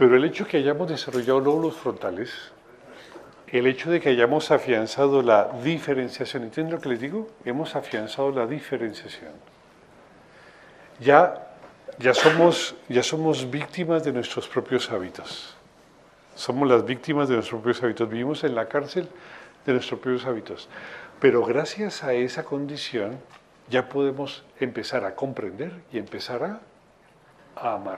Pero el hecho de que hayamos desarrollado lóbulos frontales, el hecho de que hayamos afianzado la diferenciación, ¿entienden lo que les digo? Hemos afianzado la diferenciación. Ya somos víctimas de nuestros propios hábitos. Somos las víctimas de nuestros propios hábitos. Vivimos en la cárcel de nuestros propios hábitos. Pero gracias a esa condición ya podemos empezar a comprender y empezar a amar.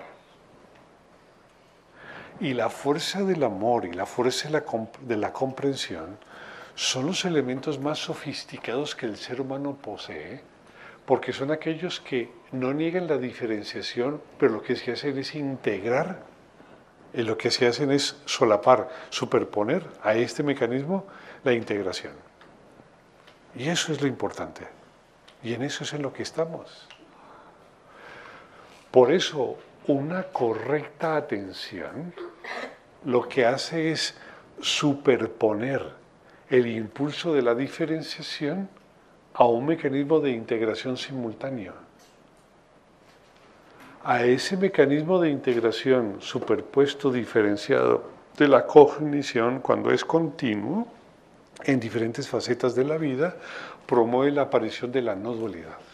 Y la fuerza del amor y la fuerza de la comprensión son los elementos más sofisticados que el ser humano posee, porque son aquellos que no niegan la diferenciación, pero lo que se hacen es integrar, y lo que se hacen es solapar, superponer a este mecanismo la integración. Y eso es lo importante, y en eso es en lo que estamos. Por eso, una correcta atención lo que hace es superponer el impulso de la diferenciación a un mecanismo de integración simultáneo. A ese mecanismo de integración superpuesto, diferenciado de la cognición, cuando es continuo, en diferentes facetas de la vida, promueve la aparición de la no dualidad.